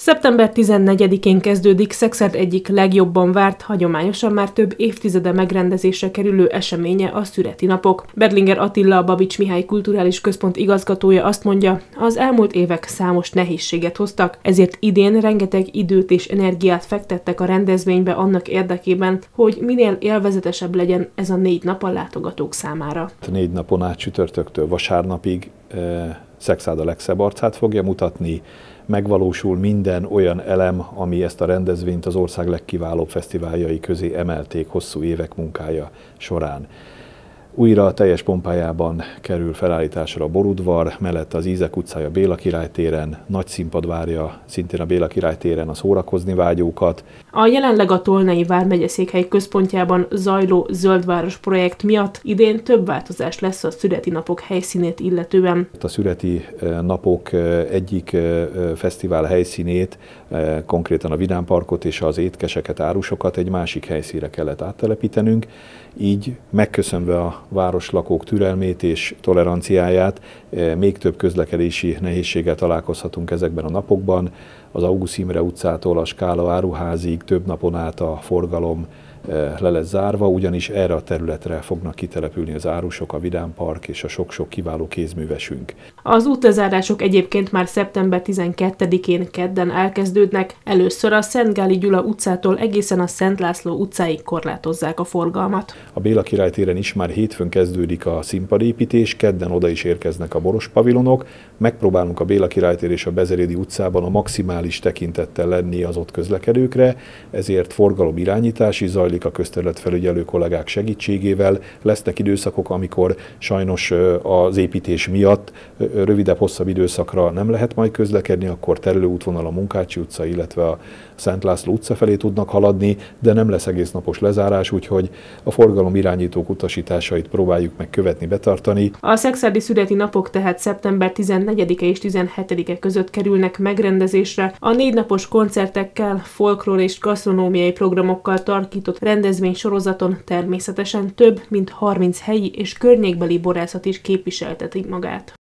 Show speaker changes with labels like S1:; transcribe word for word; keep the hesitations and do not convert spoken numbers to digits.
S1: szeptember tizennegyedikén kezdődik Szekszárd egyik legjobban várt, hagyományosan már több évtizede megrendezésre kerülő eseménye, a Szüreti Napok. Berlinger Attila, a Babits Mihály Kulturális Központ igazgatója azt mondja, az elmúlt évek számos nehézséget hoztak, ezért idén rengeteg időt és energiát fektettek a rendezvénybe annak érdekében, hogy minél élvezetesebb legyen ez a négy nap a látogatók számára.
S2: A négy napon át csütörtöktől vasárnapig e, Szekszárd a legszebb arcát fogja mutatni, megvalósul minden olyan elem, ami ezt a rendezvényt az ország legkiválóbb fesztiváljai közé emelték hosszú évek munkája során. Újra a teljes pompájában kerül felállításra a Borudvar, mellette az Ízek utcája Béla Király téren, nagy színpad várja szintén a Béla Király téren a szórakozni vágyókat.
S1: A jelenleg a Tolnai vármegyeszékhely központjában zajló Zöldváros projekt miatt idén több változás lesz a Szüreti Napok helyszínét illetően.
S2: A Szüreti Napok egyik fesztivál helyszínét, konkrétan a Vidám Parkot és az étkeseket, árusokat egy másik helyszínre kellett áttelepítenünk, így megköszönve a városlakók türelmét és toleranciáját, még több közlekedési nehézséggel találkozhatunk ezekben a napokban. Az August Imre utcától a Skála áruházig több napon át a forgalom le lesz zárva, ugyanis erre a területre fognak kitelepülni az árusok, a Vidám Park és a sok-sok kiváló kézművesünk.
S1: Az útlezárások egyébként már szeptember tizenkettedikén kedden elkezdődnek. Először a Szent Gáli Gyula utcától egészen a Szent László utcáig korlátozzák a forgalmat.
S2: A Béla Király téren is már hétfőn kezdődik a színpadépítés, kedden oda is érkeznek a boros pavilonok. Megpróbálunk a Béla Király tér és a Bezerédi utcában a maximális tekintettel lenni az ott közlekedőkre, ezért forgalomirányítási zajlik a közterületfelügyelő kollégák segítségével. Lesznek időszakok, amikor sajnos az építés miatt rövidebb, hosszabb időszakra nem lehet majd közlekedni, akkor terelőútvonal a Munkácsi utca, illetve a Szent László utca felé tudnak haladni, de nem lesz egész napos lezárás, úgyhogy a forgalomirányítók utasításait próbáljuk meg követni, betartani.
S1: A szekszárdi Szüreti Napok tehát szeptember tizennegyedike és tizenhetedike között kerülnek megrendezésre. A négy napos koncertekkel, folklór és gasztronómiai programokkal tarkított rendezvény sorozaton természetesen több mint harminc helyi és környékbeli borászat is képviselteti magát.